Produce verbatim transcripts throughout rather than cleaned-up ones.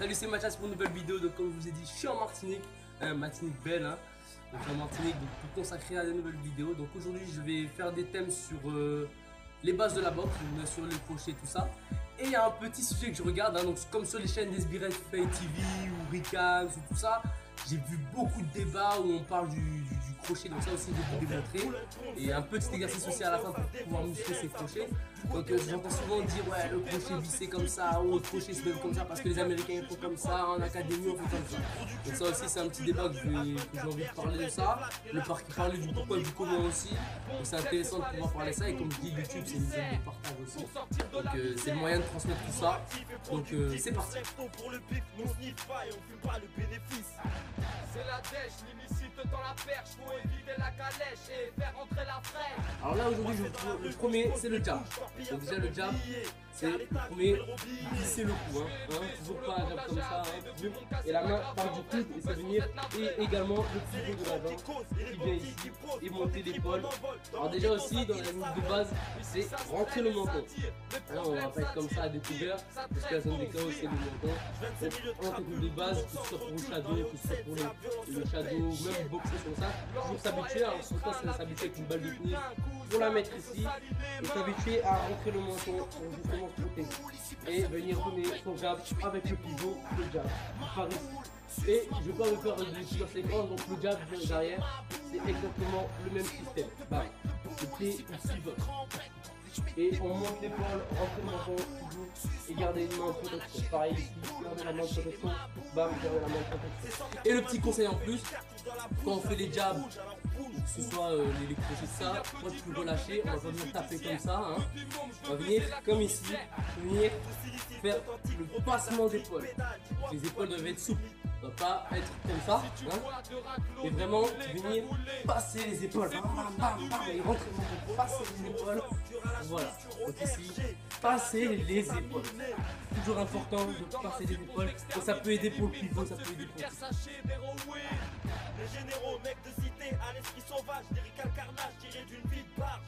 Salut, c'est Mathias pour une nouvelle vidéo. Donc comme je vous ai dit, je suis en Martinique, hein, Martinique belle, hein. Donc je suis en Martinique, donc pour consacrer à des nouvelles vidéos. Donc aujourd'hui je vais faire des thèmes sur euh, les bases de la boxe, sur les crochets, tout ça. Et il y a un petit sujet que je regarde, hein, donc comme sur les chaînes d'S B R Fay T V ou Ricans ou tout ça. J'ai vu beaucoup de débats où on parle du, du, du crochet, donc ça aussi j'ai pu démontrer. Et un petit exercice aussi à la fin pour pouvoir muscler ses crochets. Donc euh, j'entends souvent dire ouais le crochet vissé comme ça, ou le crochet se lève comme ça parce que les Américains font comme ça, en académie on fait comme ça. Donc ça aussi c'est un petit débat que j'ai envie de parler de ça. Le par parler du pourquoi et du comment aussi. Donc c'est intéressant de pouvoir parler de ça, et comme je dis YouTube c'est une zone de partage aussi. Donc euh, c'est le moyen de transmettre tout ça. Donc euh, c'est parti. C'est la dèche, l'illicite dans la perche, faut éviter la calèche et faire entrer la fraîche. Alors là aujourd'hui le premier c'est le jab. Donc déjà le jab c'est le premier, visser le cou, hein, hein, toujours pas un jab comme ça, hein, et la main part du coude et c'est venir, et également le pivot de la jambe qui vient ici et monter l'épaule. Alors déjà aussi dans la ligne de base c'est rentrer le menton. Alors on va pas être comme ça à découvert parce que la zone des K O c'est le menton. Donc en technique de base, que ce soit pour le shadow, que ce soit pour le, le shadow, même boxer comme ça, toujours s'habituer. Alors sur ça c'est s'habituer avec une balle de tennis pour la mettre ici et s'habituer à rentrer le menton pour justement se protéger et venir donner son jab avec le pivot, le jab par ici. Et je vais pas vous faire de sur séquence, donc le jab vient derrière, c'est exactement le même système. Bam, le pied il pivot et on monte l'épaule, rentre le menton et garder une main en protection. Pareil ici, garder la main en protection, bam, garder la main en protection. Et le petit conseil en plus, quand on fait les jabs, que ce soit euh, les, les crochets de ça, moi je peux relâcher, on va pas venir taper comme ça, hein. On va venir comme ici, venir faire le passement d'épaule. Les épaules doivent être souples, on ne doit pas être comme ça, hein. Et vraiment venir passer les épaules, bam, bam, bam, bam, et rentrer le menton, passer les épaules. Voilà, donc ici, passer les épaules. Toujours important de passer les épaules. Et ça peut aider pour le pivot, ça peut aider pour le pivot. Les généraux, mecs de cité, à l'esprit sauvage, lyrical carnage tiré d'une vie de barge.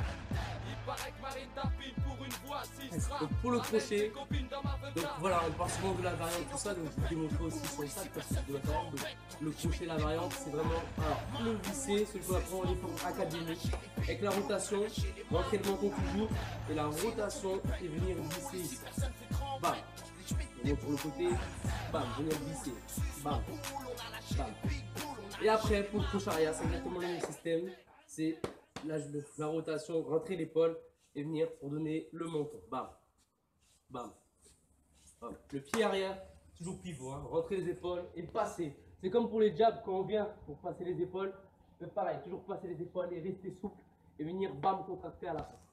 Il paraît que Marine tapine pour une voix si donc pour le crochet, donc voilà, on parle souvent de la variante, tout ça, donc je vais démontrer aussi sur le sac parce que je dois faire. Donc le crochet, la variante, c'est vraiment, alors le visser, celui qu'on apprend en uniforme académique, avec la rotation, rentrer le menton toujours, et la rotation et venir visser ici. Bam. Donc pour le côté, bam, venir visser, bam, bam. Et après, pour le crochet arrière, c'est exactement le même système, c'est la, la rotation, rentrer l'épaule et venir pour donner le menton, bam, bam, bam. Le pied arrière, toujours pivot, hein. Rentrer les épaules et passer. C'est comme pour les jabs, quand on vient pour passer les épaules, pareil, toujours passer les épaules et rester souple et venir bam contracter à la fin.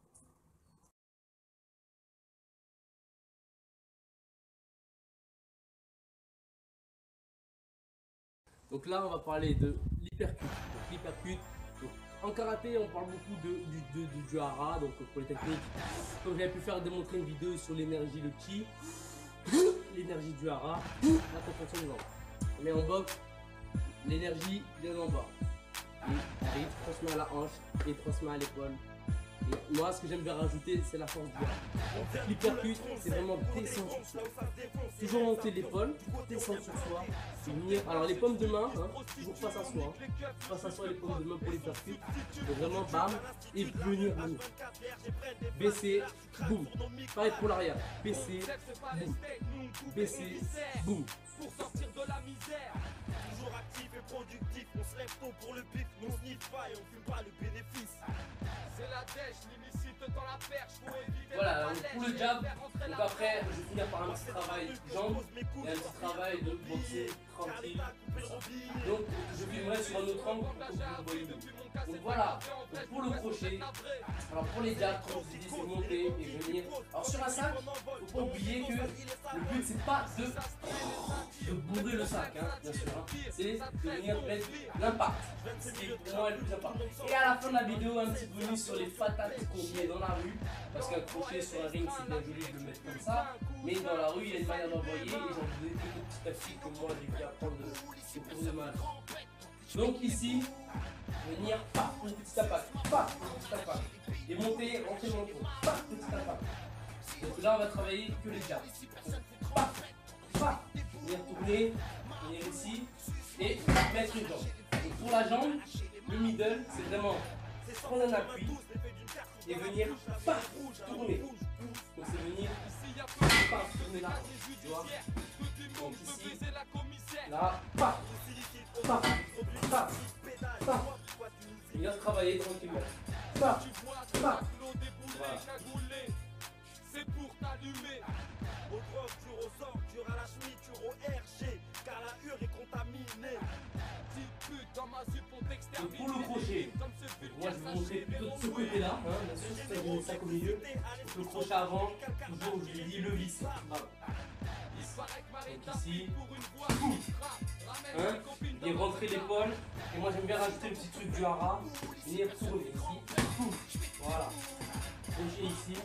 Donc là on va parler de l'hypercute. L'hypercute, en karaté on parle beaucoup de, du, de, de, du hara, donc pour les techniques, comme j'avais pu faire démontrer une vidéo sur l'énergie, le ki, l'énergie du hara, la contraction du ventre. Mais en boxe, l'énergie vient en bas. Et arrive, transmet à la hanche et transmet à l'épaule. Et moi, ce que j'aime bien rajouter, c'est la force du hara. L'hypercute, c'est vraiment descendre sur soi. Toujours monter l'épaule, descendre sur soi. Et venir. Alors, les paumes de main, hein, toujours face à soi. Hein. Face à soi, les paumes de main pour l'hypercute. Et vraiment, bam, et venir, venir. Baisser, boum. Pareil pour l'arrière. Baisser, boum. Baisser, boum. Pour sortir de la misère, toujours actif et productif, on se lève tôt pour le bif, on sniffe pas et on fume pas le bénéfice. C'est la dèche, l'illicite dans la perche, faut éviter. Voilà, donc pour le jab, donc après je vais finir par un petit travail jambes et un petit travail de boxer tranquille. Donc je filmerai sur un autre angle pour que vous voyez mieux. Donc voilà, donc pour le crochet, alors pour les jabs, comme je vous ai dit, c'est monter et venir. Alors sur un sac, faut pas oublier que le but c'est pas de de bourrer le sac, hein, bien sûr, hein. C'est de venir mettre l'impact, ce qui est pour moi le plus important. Et à la fin de la vidéo, un petit bonus sur les patates qu'on met dans la rue, parce qu'un crochet sur un ring c'est bien joli de le mettre comme ça, mais dans la rue il y a une manière d'envoyer, et j'en vous ai des petites tactiques que moi j'ai pu apprendre de, de cours de maths. Donc ici, venir, paf, une petite impact, paf, une petite impact, et monter, rentrer le menton, paf, petit impact. Donc là on va travailler que les jabs. Paf, paf. tourner, venir ici et mettre une jambe. Donc pour la jambe, le middle, c'est vraiment prendre un appui et venir paf, tourner. Donc c'est venir paf, tourner là, tu vois. Donc ici, là, paf, paf, paf, paf. Il vient travailler tranquillement. Paf, paf. Voilà. C'est pour t'allumer. Au drogue, tu ressors, tu relâches mi, tu au R G, car la hure est contaminée. Petite pute dans ma jupe, on t'extermine. Donc pour le crochet, moi je vais vous montrer plutôt de ce côté-là, hein, bien sûr, c'est un sac au milieu. Donc le crochet avant, toujours je lui dis le vis. Voilà. Donc ici, hein, et rentrer l'épaule. Et moi j'aime bien rajouter le petit truc du hara, venir tourner ici. Voilà. Crochet ici.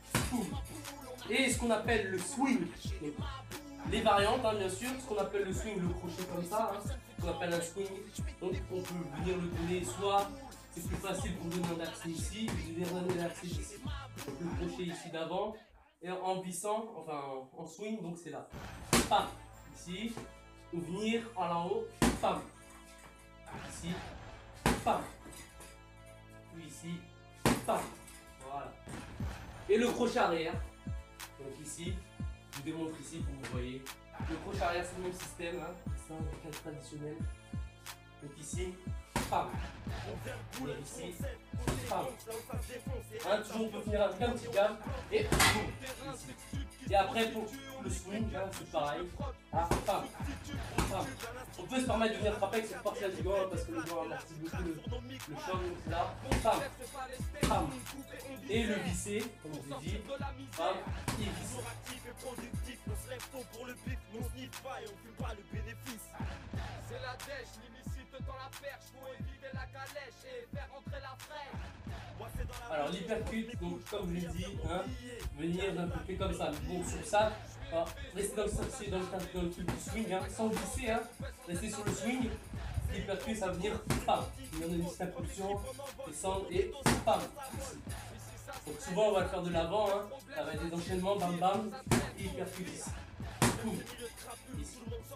Et ce qu'on appelle le swing. Donc, les variantes, hein, bien sûr, ce qu'on appelle le swing, le crochet comme ça, hein, ce qu'on appelle un swing. Donc on peut venir le donner, soit c'est plus facile pour donner un accès ici, ou donner un accès ici. Donc le crochet ici d'avant, et en vissant, enfin en swing, donc c'est là. Pam, ici, ou venir en haut, pam. Ici, pam. Puis ici, pam. Voilà. Et le crochet arrière, donc ici, je vous démontre ici pour que vous voyez. Le crochet arrière, c'est le même système, hein. C'est un cadre traditionnel. Donc ici, pam. Et ici, pam. Hein, toujours on peut finir avec un petit câble et boum, ici. Et après pour le swing, hein, c'est pareil. Ah, pam, pam. On peut se permettre de venir frapper avec cette partie-là du gant parce que le gant amortit beaucoup le, le choc, donc c'est là. Pam, pam. Et le visser, comme je vous ai dit, pam, et visser. On se lève tôt pour le bif, on se niffe pas et on fume pas le bénéfice. C'est la dèche, l'illicite dans la perche, faut éviter la calèche et faire entrer la fraîche. Alors l'hypercute, donc comme je l'ai dit, hein, venir d'un côté comme ça. Bon sur ça, alors, restez dans le, dans le, dans le truc du swing, hein, sans glisser, hein, restez sur le swing. L'hypercute ça va venir pam, il y en a une petite impulsion, descendre et pam. Donc souvent on va le faire de l'avant, hein, ça va être des enchaînements, bam bam, et hypercute ici. Boum. Ici.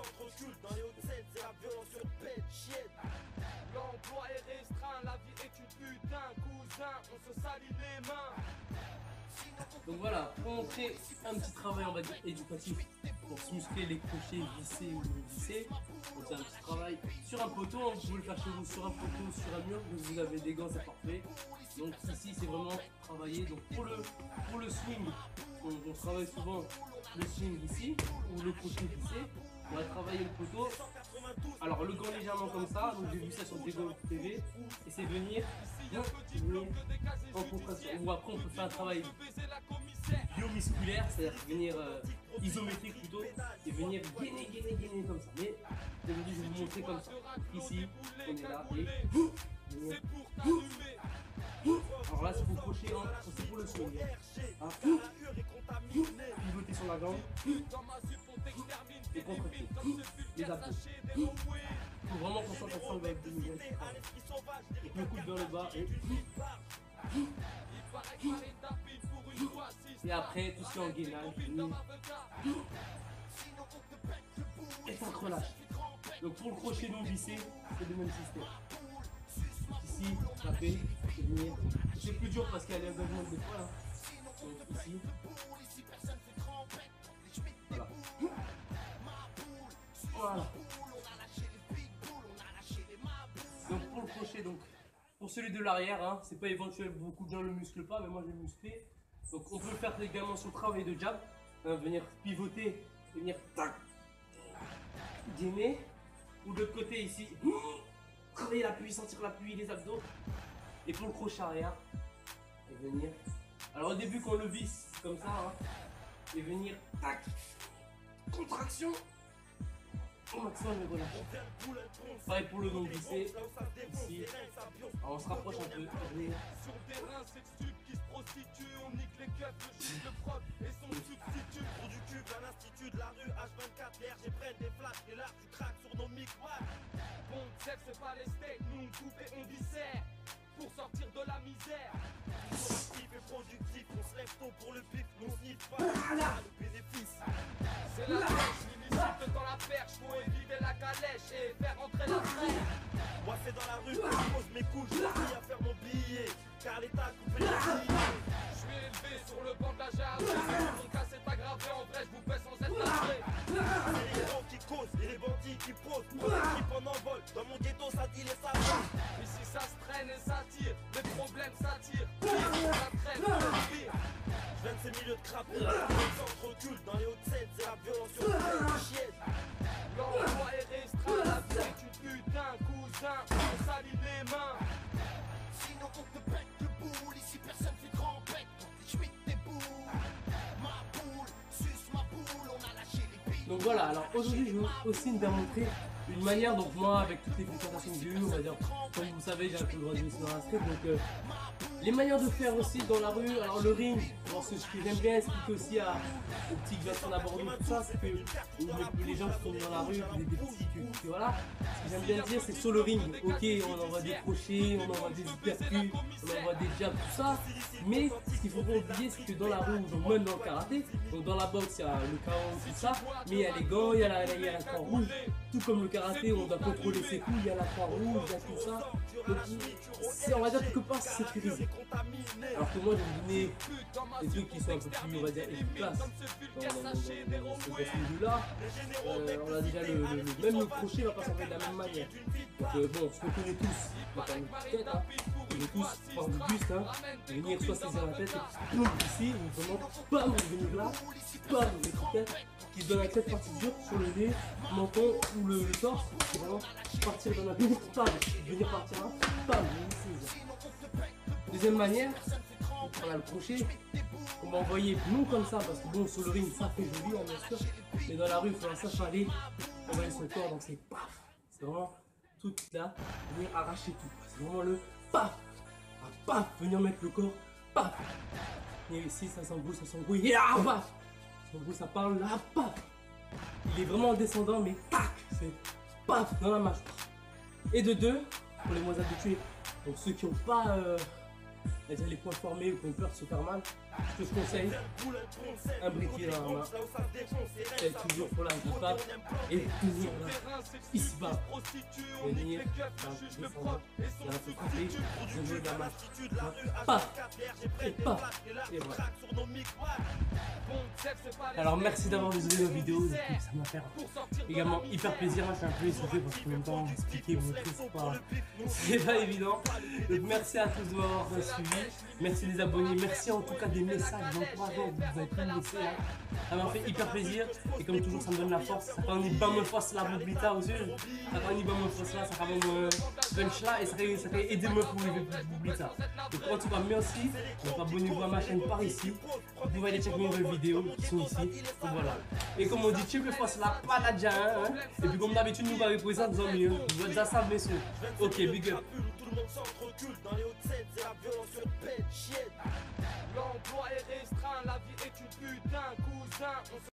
L'emploi est restreint, la vie est une putain, cousin, on se salit les mains. Donc voilà, pour montrer un petit travail on va dire éducatif pour se muscler les crochets, visser ou visser. Donc c'est un petit travail sur un poteau, hein, vous pouvez le faire chez vous sur un poteau, sur un mur, donc vous avez des gants, c'est parfait. Donc ici c'est vraiment travailler. Donc pour le, pour le swing, on, on travaille souvent le swing ici, ou le crochet vissé. On va travailler le poteau. Alors le gant légèrement comme ça, donc j'ai vu ça sur Diego T V, et c'est venir, bien, venir en contraction. Ou après on peut faire un travail biomusculaire, c'est-à-dire venir euh, isométrique plutôt, et venir gainer, gainer, gainer comme ça. Mais aujourd'hui je vais vous montrer comme ça. Ici, on est là, et venir. Alors là c'est pour crochet, hein, c'est pour le swing. Hein. Pivoter sur la jambe. Et contre-pied, les abdos. Il faut vraiment concentrer sur le abdominal. Et le coude vers le bas et... Et après, tout ce qui est en gainage, et ça se relâche. Donc pour le crochet non vissé, c'est le même système. Ici, taper, et venir. C'est plus dur parce qu'il y a l'engagement des fois. Hein. Donc ici. Voilà. Voilà. Donc pour le crochet, donc pour celui de l'arrière, hein, c'est pas éventuel, beaucoup de gens le musclent pas, mais moi je vais le muscler. Donc on peut le faire également sur le travail de jab, hein, venir pivoter, venir tac, gainer, ou de l'autre côté ici, travailler l'appui, sentir l'appui, les abdos. Et pour le crochet arrière, et venir. Alors au début quand on le visse comme ça, hein, et venir tac, contraction. Au maximum et relâche. Pareil pour le non vissé, ici. Alors on se rapproche un peu. Sur des reins, cette stup qui se prostitue, on nique les keufs, le chute, le proc et son substitut. Trou du cube à l'institut de la rue, H vingt-quatre, les R G prennent des flashs, et là tu craques sur nos micmacs. Bon, chef, c'est pas les steaks, nous on coupe et on dissert. Pour sortir de la misère. Toujours actif et productif, on se lève tôt pour le bif, on se niffe pas le bénéfice. C'est la pêche, l'illicite dans la perche. calèche et faire entrer la fraîche. Moi c'est dans la rue que je pose mes couches, j'ai appris à faire mon billet, car l'État a coupé les billets. Je suis élevé sur le banc de la jarre, mon cas c'est aggravé, en vrai je vous fais sans être navré. C'est les héros qui causent et les bandits qui posent, mon équipe en envol, dans mon ghetto ça dit les savants. Ici ça se traîne et ça tire, les problèmes s'attirent, ça traîne, ça tire. Je viens de ces milieux de crapauds, les centres reculent, dans les Hauts-de-Seine c'est la violence sur le chienne. L'emploi est restreint, la vie est une putain, cousin, on salit les mains. Sinon on te pète de boule, ici personne fait grand bec, je suis des boules. Ma boule, suce ma boule, on a lâché les billes. Donc voilà, alors aujourd'hui je vais aussi me démontrer une manière, donc moi avec toutes les fréquentations que j'ai eues, on va dire, comme vous savez j'ai un peu gradué sur un street, donc euh, les manières de faire aussi dans la rue, alors le ring, alors ce que j'aime bien expliquer aussi à, aux petits qui viennent à Bordeaux, tout ça, c'est que les, les gens qui sont dans la rue, des, des petits, que, que voilà, ce que j'aime bien dire c'est que sur le ring, ok on envoie des crochets, on envoie des hypercus, on envoie des jabs, tout ça, mais ce qu'il faut pas oublier c'est que dans la rue, donc même dans le karaté, donc dans la boxe il y a le K O, tout ça, mais il y a les gants, il y a la, il y a la croix rouge, tout comme le karaté on doit contrôler ses coups, il y a la croix rouge, il y a tout ça, donc on va dire quelque part c'est sécurisé. Alors que moi je vais vous donner des trucs qui sont un peu plus, on va dire, efficaces dans, dans, dans, dans, dans ce milieu-là. Euh, on a déjà le, le, le même le crochet va pas s'enlever de la même manière. Donc euh, bon, ce qu'on connaît tous, on va faire une petite tête, hein. On connaît tous, par du buste, hein. Venir soit saisir la tête et puis ici, vraiment, bam, venir là, bam, les petites têtes qui se donnent avec cette partie dure sur le nez, le menton ou le, le torse, c'est vraiment partir dans la venir, bam, venir partir là, bam, ici. Deuxième manière, on a le crochet, on va envoyer non comme ça parce que bon sur le ring ça fait joli hein, bien sûr, mais dans la rue il faudra s'affaler, envoyer son corps donc c'est paf, c'est vraiment tout là, venir arracher tout, c'est vraiment le paf, ah, paf, venir mettre le corps, paf, et ici ça s'embrouille, ça s'embrouille, et ah, paf, ça s'embrouille, ça parle là, paf, il est vraiment descendant mais tac, c'est paf dans la mâchoire. Et de deux, pour les moins habitués, donc ceux qui n'ont pas euh, les points formés ou qui ont peur de se faire mal, ce que je conseille, un briquet dans la main, c'est toujours pour la patte et toujours là, ici bas, venir, descendre, là, un peu couper, je de la main, paf, et paf, et voilà. Alors merci d'avoir visionné la vidéo, ça m'a fait également hyper plaisir, je suis un peu essoufflé parce qu'en même temps expliquer, montrer, c'est pas, c'est pas évident. Donc merci à tous de m'avoir suivi, merci les abonnés, merci en tout cas des messages d'encouragement que vous avez pu me laisser, hein. Ça m'a fait hyper plaisir et comme toujours ça me donne la force, ça quand on y bat me force la bublita aussi, ça quand on y bat me force là, ça quand même punch là et ça fait, ça fait aider me pour les bublita. Donc en tout cas merci, donc abonnez-vous à ma chaîne par ici, vous pouvez aller checker mes nouvelles vidéos qui sont ici, donc voilà. Et comme on dit, tu peux force la paladja, hein, et puis comme d'habitude nous va représenter dans mieux, vous êtes ça messieurs. Ok, big up. Tout le monde s'entrecule dans les Hauts-de-Seine, c'est la violence sur le chienne. L'emploi est restreint, la vie est une putain, cousin.